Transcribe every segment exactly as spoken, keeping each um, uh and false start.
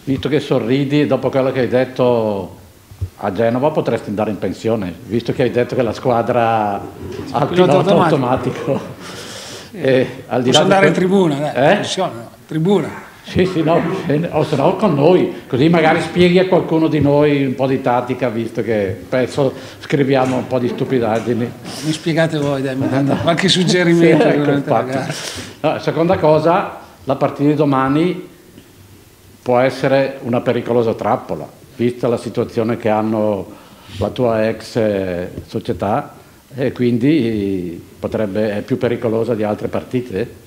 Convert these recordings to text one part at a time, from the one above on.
visto che sorridi, dopo quello che hai detto a Genova potresti andare in pensione, visto che hai detto che la squadra ha il pilota automatico. automatico. E, al di Posso là andare di... in tribuna, dai, eh? pensione, no? Tribuna. Sì, sì, no, o se no con noi, così magari spieghi a qualcuno di noi un po' di tattica, visto che spesso scriviamo un po' di stupidaggini. Mi spiegate voi, dai, mi date qualche suggerimento. Sì, ecco, la gara. No, seconda cosa, la partita di domani può essere una pericolosa trappola, vista la situazione che hanno la tua ex società, e quindi potrebbe, è più pericolosa di altre partite?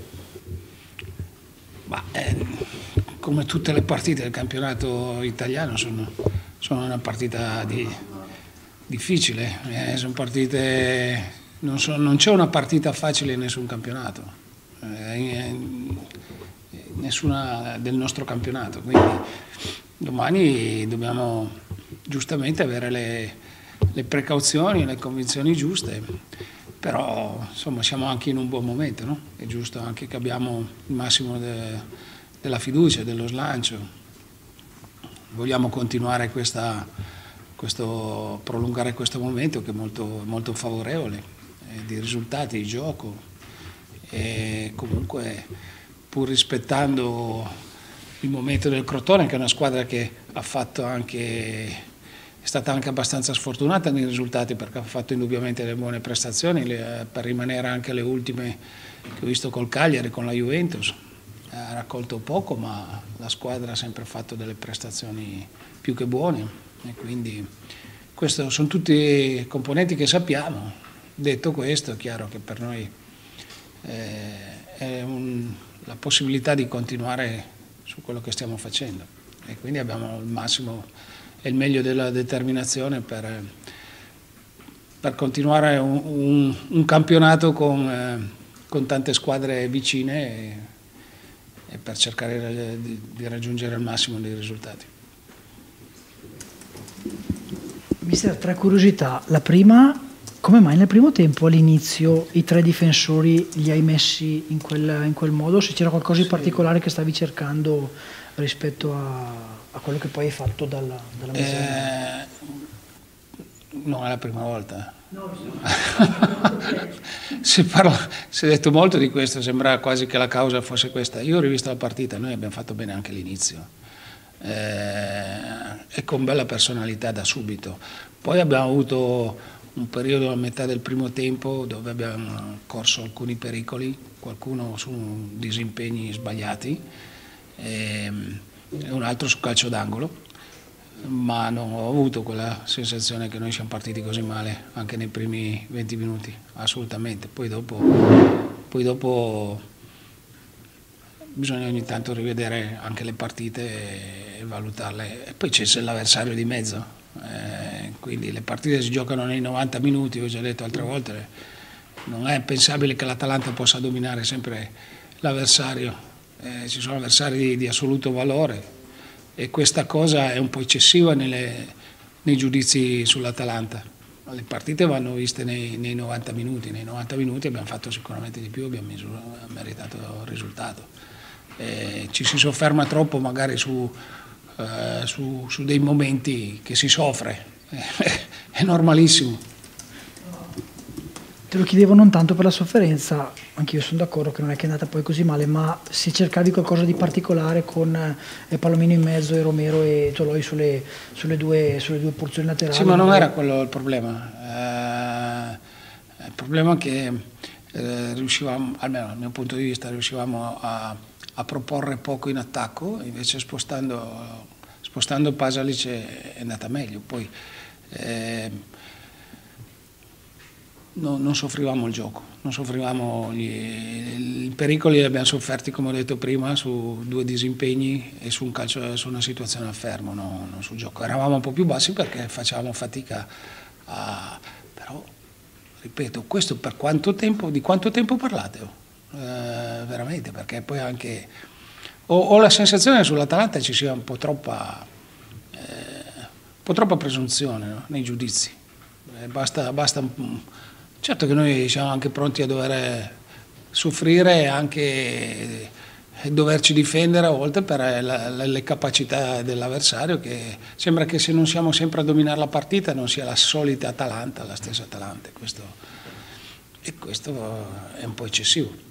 Ma, eh, come tutte le partite del campionato italiano sono, sono una partita di, difficile, eh, sono partite, non, so, non c'è una partita facile in nessun campionato, eh, nessuna del nostro campionato, quindi domani dobbiamo giustamente avere le, le precauzioni, le convinzioni giuste, però insomma siamo anche in un buon momento, no? È giusto anche che abbiamo il massimo de, della fiducia, dello slancio, vogliamo continuare questa, questo, prolungare questo momento che è molto, molto favorevole, eh, di risultati, di gioco, e comunque pur rispettando il momento del Crotone, che è una squadra che ha fatto anche... è stata anche abbastanza sfortunata nei risultati, perché ha fatto indubbiamente delle buone prestazioni, le, per rimanere anche le ultime che ho visto col Cagliari, con la Juventus. Ha raccolto poco, ma la squadra ha sempre fatto delle prestazioni più che buone, e quindi questi sono tutti componenti che sappiamo. Detto questo, è chiaro che per noi eh, è un, la possibilità di continuare su quello che stiamo facendo, e quindi abbiamo il massimo e il meglio della determinazione per, per continuare un, un, un campionato con, eh, con tante squadre vicine, e, e per cercare di, di raggiungere il massimo dei risultati. Mister, tre curiosità. La prima, come mai nel primo tempo all'inizio i tre difensori li hai messi in quel, in quel modo? Se c'era qualcosa di particolare che stavi cercando rispetto a... a quello che poi hai fatto dalla, dalla eh, non è la prima volta. No, si, parla, si è detto molto di questo, sembra quasi che la causa fosse questa. Io ho rivisto la partita, noi abbiamo fatto bene anche l'inizio, eh, e con bella personalità da subito. Poi abbiamo avuto un periodo a metà del primo tempo dove abbiamo corso alcuni pericoli, qualcuno su disimpegni sbagliati, e, e un altro su calcio d'angolo, ma non ho avuto quella sensazione che noi siamo partiti così male anche nei primi venti minuti, assolutamente. Poi dopo, poi dopo bisogna ogni tanto rivedere anche le partite e valutarle, e poi c'è l'avversario di mezzo, eh, quindi le partite si giocano nei novanta minuti, ho già detto altre volte, non è pensabile che l'Atalanta possa dominare sempre l'avversario, eh, ci sono avversari di, di assoluto valore, e questa cosa è un po' eccessiva nelle, nei giudizi sull'Atalanta. Le partite vanno viste nei, nei novanta minuti, nei novanta minuti abbiamo fatto sicuramente di più, abbiamo misura, meritato il risultato. Eh, ci si sofferma troppo magari su, eh, su, su dei momenti che si soffre, eh, è normalissimo. Te lo chiedevo non tanto per la sofferenza, anch'io sono d'accordo che non è che è andata poi così male, ma se cercavi qualcosa di particolare con eh, Palomino in mezzo e Romero e Toloi sulle, sulle, due, sulle due porzioni laterali. Sì, ma non era quello il problema. Eh, il problema è che eh, riuscivamo, almeno dal mio punto di vista, riuscivamo a, a proporre poco in attacco, invece spostando, spostando Pasalic è andata meglio. Poi, eh, No, non soffrivamo il gioco, non soffrivamo gli, i pericoli li abbiamo sofferti, come ho detto prima, su due disimpegni e su, un calcio, su una situazione a fermo, no, non sul gioco. Eravamo un po' più bassi perché facevamo fatica a... però, ripeto, questo per quanto tempo, di quanto tempo parlate? Oh? Eh, veramente, perché poi anche... Ho, ho la sensazione che sull'Atalanta ci sia un po' troppa, eh, un po' troppa presunzione, no? Nei giudizi. Eh, basta... basta Certo che noi siamo anche pronti a dover soffrire, anche e doverci difendere a volte per la, la, le capacità dell'avversario, che sembra che se non siamo sempre a dominare la partita non sia la solita Atalanta, la stessa Atalanta, questo, e questo è un po' eccessivo.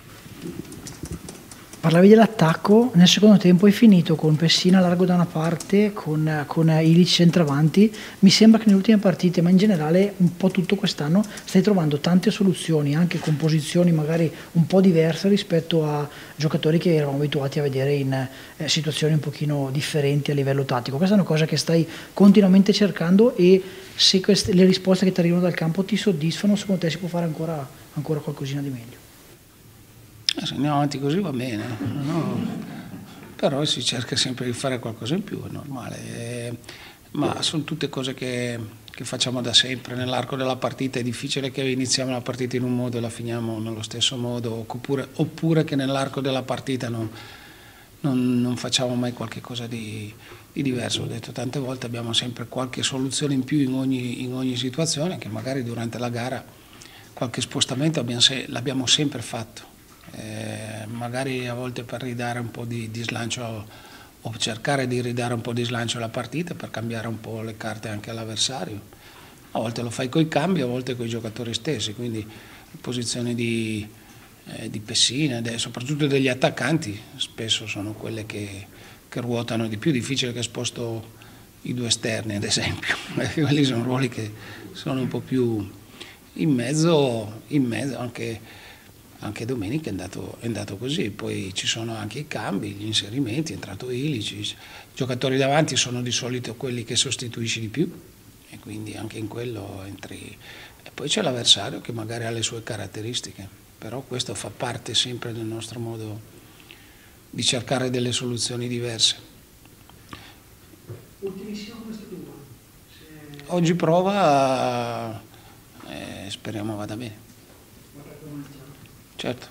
Parlavi dell'attacco, nel secondo tempo è finito con Pessina largo da una parte, con, con Ilic centravanti. Mi sembra che nelle ultime partite, ma in generale un po' tutto quest'anno, stai trovando tante soluzioni, anche con posizioni magari un po' diverse rispetto a giocatori che eravamo abituati a vedere in eh, situazioni un pochino differenti a livello tattico. Questa è una cosa che stai continuamente cercando, e se queste, le risposte che ti arrivano dal campo ti soddisfano, secondo te si può fare ancora, ancora qualcosina di meglio? Se andiamo avanti così va bene, no? Però si cerca sempre di fare qualcosa in più, è normale, eh, ma sono tutte cose che, che facciamo da sempre. Nell'arco della partita è difficile che iniziamo la partita in un modo e la finiamo nello stesso modo, oppure, oppure che nell'arco della partita non, non, non facciamo mai qualche cosa di, di diverso. Ho detto tante volte, abbiamo sempre qualche soluzione in più in ogni, in ogni situazione, che magari durante la gara qualche spostamento abbiamo se, l'abbiamo sempre fatto. Eh, magari a volte per ridare un po' di, di slancio, o cercare di ridare un po' di slancio alla partita, per cambiare un po' le carte anche all'avversario. A volte lo fai coi cambi, a volte coi giocatori stessi, quindi le posizioni di, eh, di Pessina, soprattutto degli attaccanti, spesso sono quelle che, che ruotano di più. Difficile che sposto i due esterni, ad esempio, perché quelli sono ruoli che sono un po' più in mezzo, in mezzo anche. Anche domenica è andato, è andato così, poi ci sono anche i cambi, gli inserimenti, è entrato Ilic, i giocatori davanti sono di solito quelli che sostituisci di più, e quindi anche in quello entri. E poi c'è l'avversario che magari ha le sue caratteristiche, però questo fa parte sempre del nostro modo di cercare delle soluzioni diverse. Ultimissimo, come è stato? Se... Oggi prova, eh, speriamo vada bene. Certo.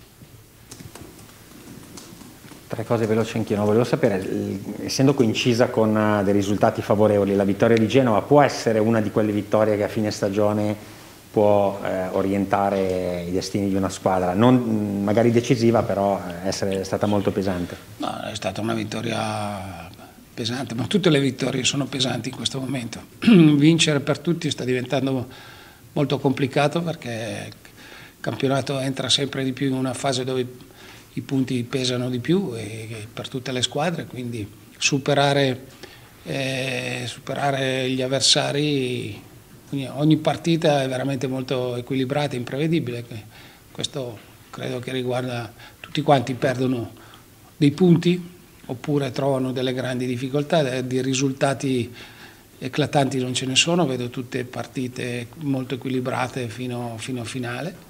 Tre cose veloci anch'io. Volevo sapere, essendo coincisa con dei risultati favorevoli, la vittoria di Genova può essere una di quelle vittorie che a fine stagione può eh, orientare i destini di una squadra, non magari decisiva, però essere stata molto pesante? No, è stata una vittoria pesante, ma tutte le vittorie sono pesanti in questo momento. Vincere per tutti sta diventando molto complicato, perché il campionato entra sempre di più in una fase dove i punti pesano di più, e per tutte le squadre, quindi superare, eh, superare gli avversari, ogni, ogni partita è veramente molto equilibrata e imprevedibile. Questo credo che riguarda tutti quanti, perdono dei punti oppure trovano delle grandi difficoltà, di risultati eclatanti non ce ne sono, vedo tutte partite molto equilibrate fino, fino a finale.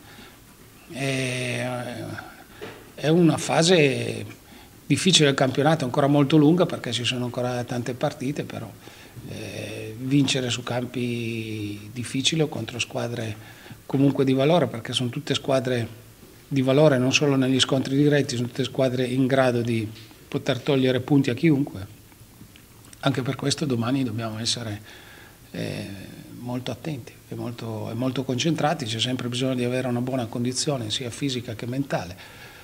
E, è una fase difficile del campionato, ancora molto lunga, perché ci sono ancora tante partite, però eh, vincere su campi difficili o contro squadre comunque di valore, perché sono tutte squadre di valore non solo negli scontri diretti, sono tutte squadre in grado di poter togliere punti a chiunque. Anche per questo domani dobbiamo essere eh, molto attenti e molto, e molto concentrati. C'è sempre bisogno di avere una buona condizione sia fisica che mentale.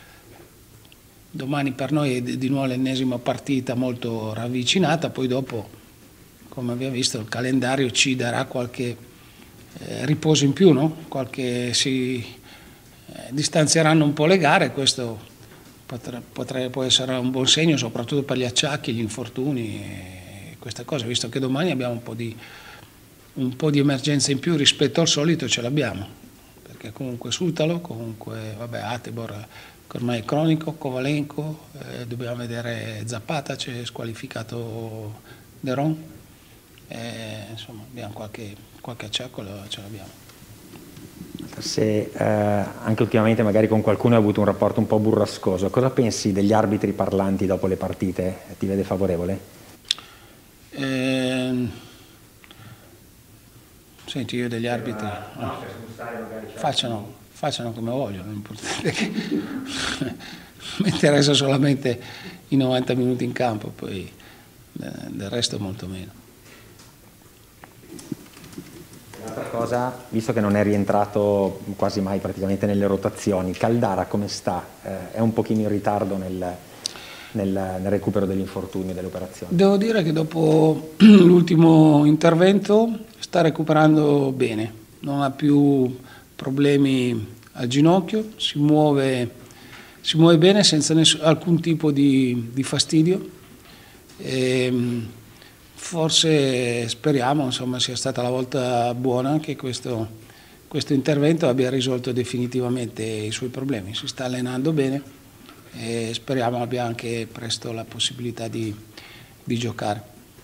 Domani per noi è di nuovo l'ennesima partita molto ravvicinata, poi dopo, come abbiamo visto, il calendario ci darà qualche eh, riposo in più, no? Qualche, si eh, distanzieranno un po' le gare, questo potre, potre, può essere un buon segno, soprattutto per gli acciacchi, gli infortuni e queste cose, visto che domani abbiamo un po' di un po' di emergenza in più rispetto al solito, ce l'abbiamo, perché comunque Sutalo, comunque vabbè, Atebor che ormai è cronico, Kovalenko, eh, dobbiamo vedere Zapata, c'è squalificato Deron, eh, insomma abbiamo qualche, qualche acciacco, ce l'abbiamo. Se eh, anche ultimamente magari con qualcuno hai avuto un rapporto un po' burrascoso, cosa pensi degli arbitri parlanti dopo le partite? Ti vede favorevole? Eh, Senti, io degli arbitri no, facciano, facciano come vogliono, l'importante è che mi interessa solamente i novanta minuti in campo, poi del resto molto meno. Un'altra cosa, visto che non è rientrato quasi mai praticamente nelle rotazioni, Caldara come sta? Eh, è un pochino in ritardo nel, nel, nel recupero dell'infortunio e delle operazioni? Devo dire che dopo l'ultimo intervento sta recuperando bene, non ha più problemi al ginocchio, si muove, si muove bene senza nessun, alcun tipo di, di fastidio. E forse speriamo, insomma, sia stata la volta buona che questo, questo intervento abbia risolto definitivamente i suoi problemi. Si sta allenando bene e speriamo abbia anche presto la possibilità di, di giocare.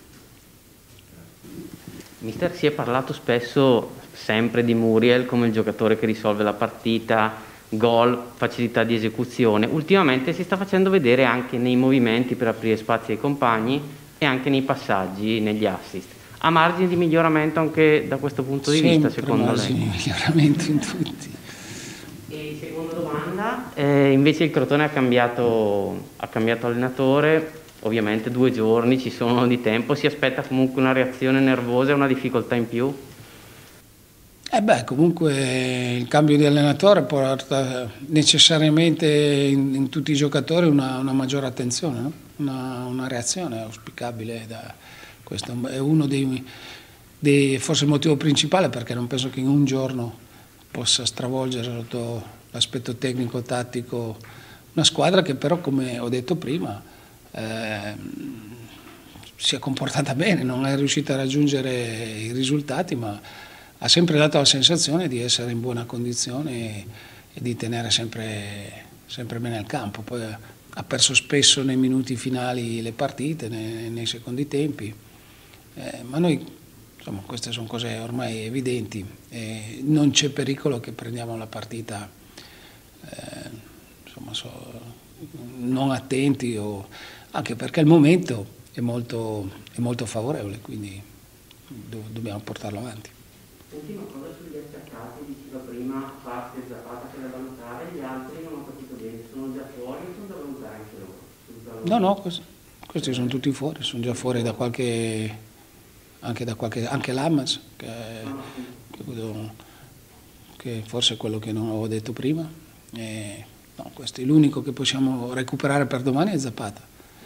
Mister, si è parlato spesso sempre di Muriel come il giocatore che risolve la partita, gol, facilità di esecuzione. Ultimamente si sta facendo vedere anche nei movimenti per aprire spazi ai compagni e anche nei passaggi, negli assist. Ha margini di miglioramento anche da questo punto di Sempre vista, secondo margini lei? di miglioramento in tutti. E seconda domanda, eh, invece il Crotone ha cambiato, ha cambiato allenatore, ovviamente due giorni ci sono di tempo, si aspetta comunque una reazione nervosa e una difficoltà in più? Eh beh, comunque il cambio di allenatore porta necessariamente in, in tutti i giocatori una, una maggiore attenzione, no? una, una reazione auspicabile. Da, questo è uno dei, dei, forse il motivo principale, perché non penso che in un giorno possa stravolgere sotto l'aspetto tecnico-tattico una squadra che però, come ho detto prima, eh, si è comportata bene, non è riuscita a raggiungere i risultati, ma ha sempre dato la sensazione di essere in buona condizione e, e di tenere sempre, sempre bene il campo. Poi ha perso spesso nei minuti finali le partite, nei, nei secondi tempi, eh, ma noi, insomma, queste sono cose ormai evidenti, eh, non c'è pericolo che prendiamo la partita eh, insomma, so, non attenti, o, anche perché il momento è molto, è molto favorevole, quindi do, dobbiamo portarlo avanti. Ultima cosa sugli attaccati, diceva prima Fasti e Zapata che da valutare, gli altri non ho capito bene, sono già fuori o sono da valutare anche loro? No, no, questi, questi sono tutti fuori, sono già fuori da qualche, anche da qualche, anche Lamas, che, che, che forse è quello che non avevo detto prima. E, no, questo è l'unico che possiamo recuperare per domani, è Zapata.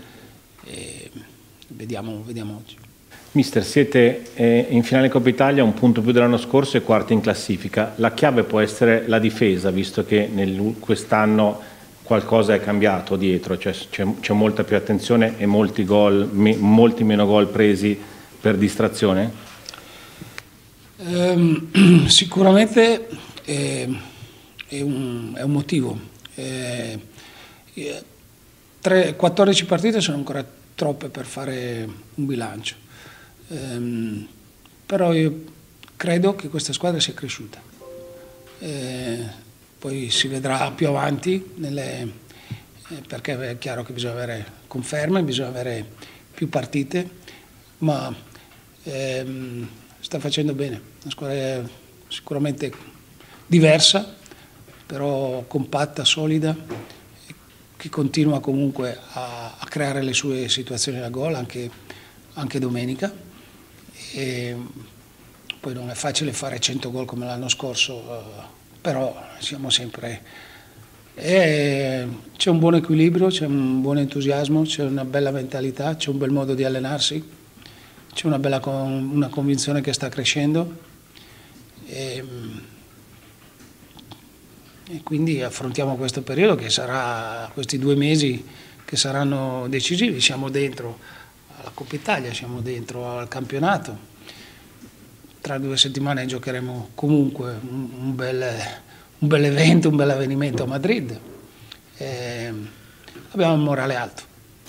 E vediamo, vediamo oggi. Mister, siete eh, in finale Coppa Italia, un punto più dell'anno scorso e quarti in classifica. La chiave può essere la difesa, visto che quest'anno qualcosa è cambiato dietro, cioè c'è molta più attenzione e molti, gol, me, molti meno gol presi per distrazione? Um, sicuramente è, è, un, è un motivo. Eh, tre, quattordici partite sono ancora troppe per fare un bilancio. Um, però io credo che questa squadra sia cresciuta, eh, poi si vedrà più avanti nelle, eh, perché è chiaro che bisogna avere conferme, bisogna avere più partite, ma ehm, sta facendo bene, una squadra sicuramente diversa, però compatta, solida, che continua comunque a, a creare le sue situazioni da gol anche, anche domenica. E poi non è facile fare cento gol come l'anno scorso, però siamo sempre, e c'è un buon equilibrio, c'è un buon entusiasmo, c'è una bella mentalità, c'è un bel modo di allenarsi, c'è una bella con, una convinzione che sta crescendo, e, e quindi affrontiamo questo periodo che sarà, questi due mesi che saranno decisivi. Siamo dentro alla Coppa Italia, siamo dentro al campionato, tra due settimane giocheremo comunque un, un, bel, un bel evento, un bel avvenimento a Madrid, e abbiamo il morale alto.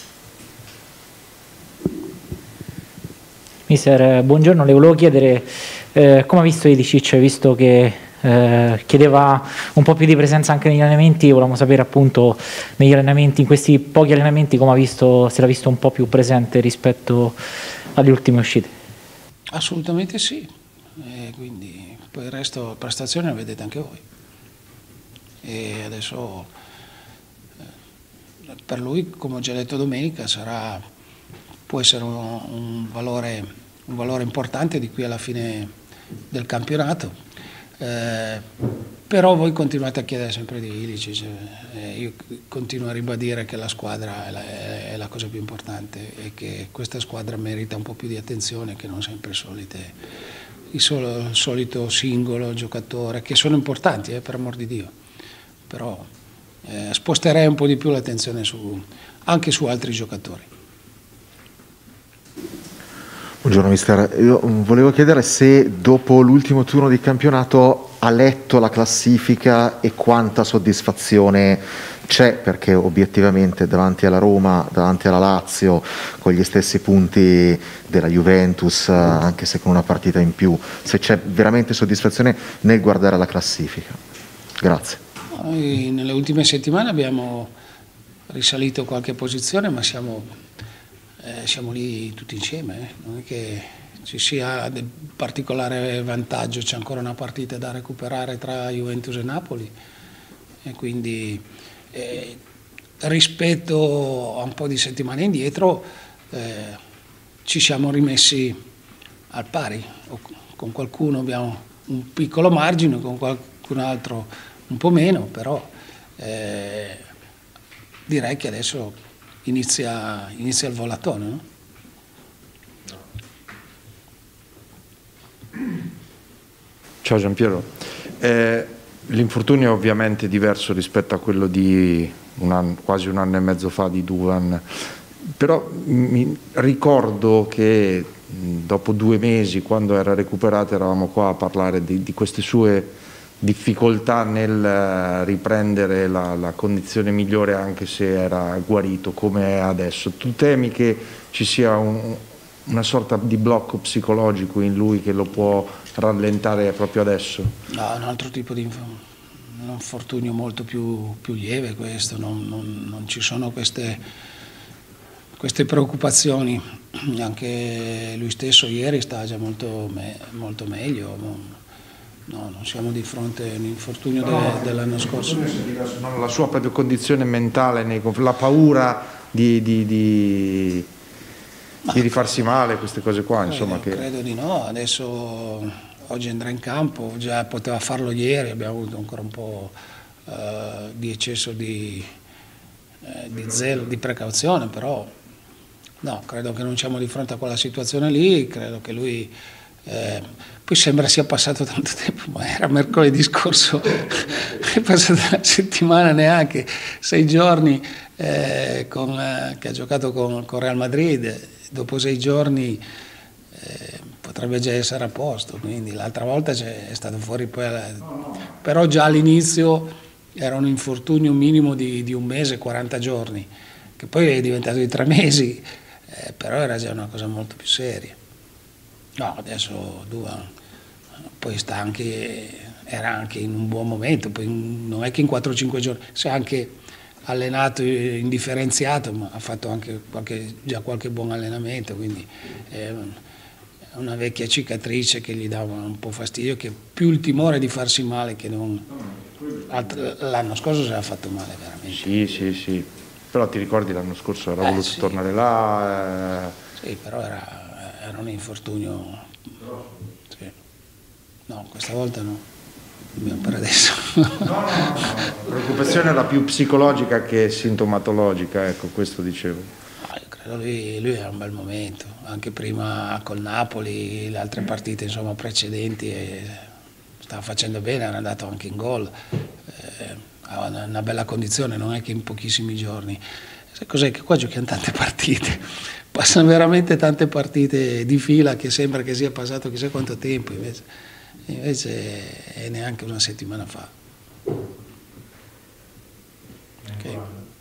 Mister, buongiorno, le volevo chiedere eh, come ha visto Ilicic, visto che eh, chiedeva un po' più di presenza anche negli allenamenti, volevamo sapere appunto negli allenamenti, in questi pochi allenamenti, come ha visto, se l'ha visto un po' più presente rispetto alle ultime uscite. Assolutamente sì, e quindi poi il resto prestazioni la vedete anche voi, e adesso eh, per lui, come ho già detto domenica, sarà, può essere un, un, valore, un valore importante di qui alla fine del campionato, eh, però voi continuate a chiedere sempre di Ilicic, eh, io continuo a ribadire che la squadra è la, è la cosa più importante e che questa squadra merita un po' più di attenzione, che non sempre solite, il, solo, il solito singolo giocatore, che sono importanti, eh, per amor di Dio, però eh, sposterei un po' di più l'attenzione su, anche su altri giocatori. Buongiorno mister, io volevo chiedere se dopo l'ultimo turno di campionato ha letto la classifica e quanta soddisfazione c'è, perché obiettivamente davanti alla Roma, davanti alla Lazio, con gli stessi punti della Juventus, anche se con una partita in più, se c'è veramente soddisfazione nel guardare la classifica. Grazie. Noi nelle ultime settimane abbiamo risalito qualche posizione, ma siamo... Eh, siamo lì tutti insieme, eh. Non è che ci sia del particolare vantaggio, c'è ancora una partita da recuperare tra Juventus e Napoli e quindi eh, rispetto a un po' di settimane indietro eh, ci siamo rimessi al pari, con qualcuno abbiamo un piccolo margine, con qualcun altro un po' meno, però eh, direi che adesso Inizia, inizia il volatone, no? Ciao Giampiero, eh, l'infortunio è ovviamente diverso rispetto a quello di un anno, quasi un anno e mezzo fa di Duvan, però mi ricordo che dopo due mesi, quando era recuperato, eravamo qua a parlare di, di queste sue difficoltà nel riprendere la, la condizione migliore anche se era guarito come è adesso. Tu temi che ci sia un, una sorta di blocco psicologico in lui che lo può rallentare proprio adesso? No, un altro tipo di un infortunio molto più, più lieve questo, non, non, non ci sono queste, queste preoccupazioni, anche lui stesso ieri sta già molto, me, molto meglio. Non, No, non siamo di fronte all'infortunio no, de, dell'anno scorso. No, la sua proprio condizione mentale, nei, la paura di, di, di, di rifarsi male, queste cose qua. Credo, insomma, che... credo di no, adesso oggi andrà in campo, già poteva farlo ieri, abbiamo avuto ancora un po' eh, di eccesso di, eh, di zelo, di precauzione, però no, credo che non siamo di fronte a quella situazione lì, credo che lui... Eh, poi sembra sia passato tanto tempo, ma era mercoledì scorso, è passata una settimana, neanche sei giorni eh, con, eh, che ha giocato con, con Real Madrid, dopo sei giorni eh, potrebbe già essere a posto, quindi l'altra volta è stato fuori poi, alla... però già all'inizio era un infortunio minimo di, di un mese, quaranta giorni, che poi è diventato di tre mesi, eh, però era già una cosa molto più seria. No, adesso Duvan poi sta anche, era anche in un buon momento, poi non è che in quattro cinque giorni, si è anche allenato indifferenziato, ma ha fatto anche qualche, già qualche buon allenamento, quindi è una vecchia cicatrice che gli dava un po' fastidio, che più il timore di farsi male che non... L'anno scorso si era fatto male veramente. Sì, sì, sì, però ti ricordi l'anno scorso era eh, voluto sì. tornare là... Eh... Sì, però era... era un infortunio, sì. No, questa volta no, dobbiamo per adesso. No, no, no, la preoccupazione era più psicologica che sintomatologica, ecco, questo dicevo. No, io credo lui, lui era un bel momento, anche prima col Napoli, le altre partite insomma precedenti, e stava facendo bene, era andato anche in gol, eh, aveva una bella condizione, non è che in pochissimi giorni. Sai cos'è? Che qua giochiamo tante partite, passano veramente tante partite di fila che sembra che sia passato chissà quanto tempo, invece, invece è neanche una settimana fa. Okay.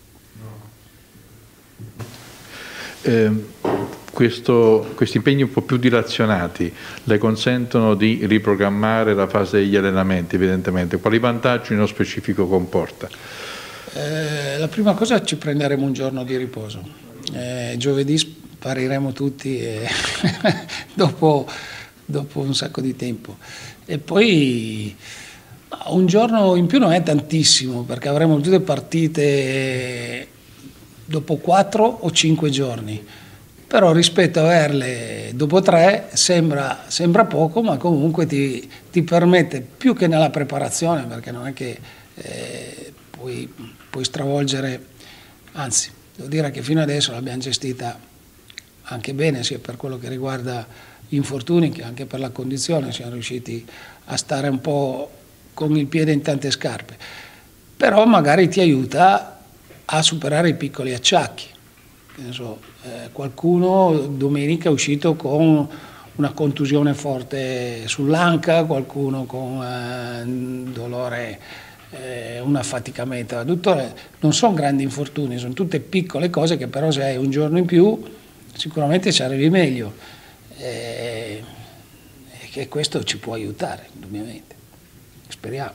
Eh, questo, questi impegni un po' più dilazionati le consentono di riprogrammare la fase degli allenamenti, evidentemente. Quali vantaggi nello specifico comporta? Eh, la prima cosa, ci prenderemo un giorno di riposo. Eh, giovedì spariremo tutti e dopo, dopo un sacco di tempo. E poi un giorno in più non è tantissimo, perché avremo tutte partite dopo quattro o cinque giorni. però rispetto a averle dopo tre sembra, sembra poco, ma comunque ti, ti permette, più che nella preparazione, perché non è che eh, puoi, puoi stravolgere, anzi devo dire che fino adesso l'abbiamo gestita anche bene, sia per quello che riguarda gli infortuni che anche per la condizione, siamo riusciti a stare un po' con il piede in tante scarpe, però magari ti aiuta a superare i piccoli acciacchi. Penso, eh, qualcuno domenica è uscito con una contusione forte sull'anca, qualcuno con eh, dolore, eh, un affaticamento adduttore. Non sono grandi infortuni, sono tutte piccole cose che però se hai un giorno in più sicuramente ci arrivi meglio, eh, e che questo ci può aiutare, indubbiamente. Speriamo.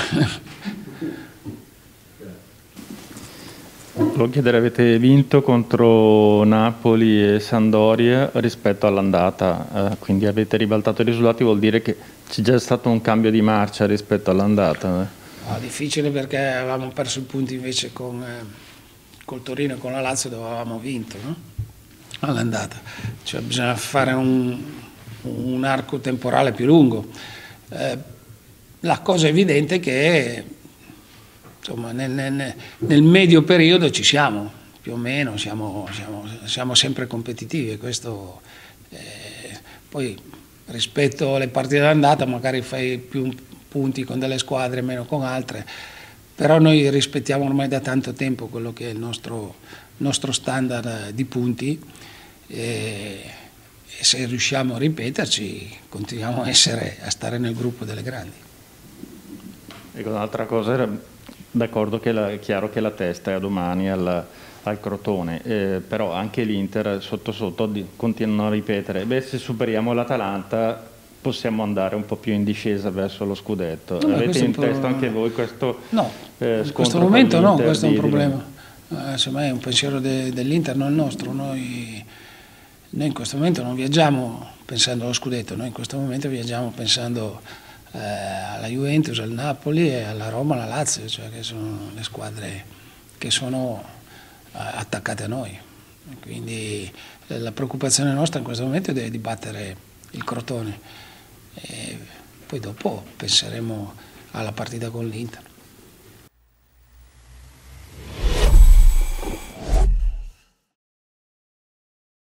Volevo chiedere, avete vinto contro Napoli e Sampdoria rispetto all'andata, eh, quindi avete ribaltato i risultati, vuol dire che c'è già stato un cambio di marcia rispetto all'andata? Eh? No, difficile perché avevamo perso i punti invece con eh, col Torino e con la Lazio dove avevamo vinto, no? All'andata, cioè bisogna fare un, un arco temporale più lungo. Eh, la cosa evidente è che insomma, nel, nel, nel medio periodo ci siamo, più o meno siamo, siamo, siamo sempre competitivi e questo eh, poi rispetto alle partite d'andata magari fai più punti con delle squadre, meno con altre, però noi rispettiamo ormai da tanto tempo quello che è il nostro, nostro standard di punti e, e se riusciamo a ripeterci continuiamo a, essere, a stare nel gruppo delle grandi. Ecco, un'altra cosa era d'accordo che la, è chiaro che la testa è a domani al, al Crotone, eh, però anche l'Inter sotto sotto di, continuano a ripetere, beh, se superiamo l'Atalanta possiamo andare un po' più in discesa verso lo scudetto. No, avete in testa anche voi questo no, eh, in questo momento no, questo è un di, problema. Eh, semmai è un pensiero de, dell'Inter, non il nostro. Noi, noi in questo momento non viaggiamo pensando allo scudetto, noi in questo momento viaggiamo pensando eh, alla Juventus, al Napoli e alla Roma, alla Lazio, cioè che sono le squadre che sono eh, attaccate a noi. Quindi eh, la preoccupazione nostra in questo momento è di battere il Crotone. E poi dopo penseremo alla partita con l'Inter.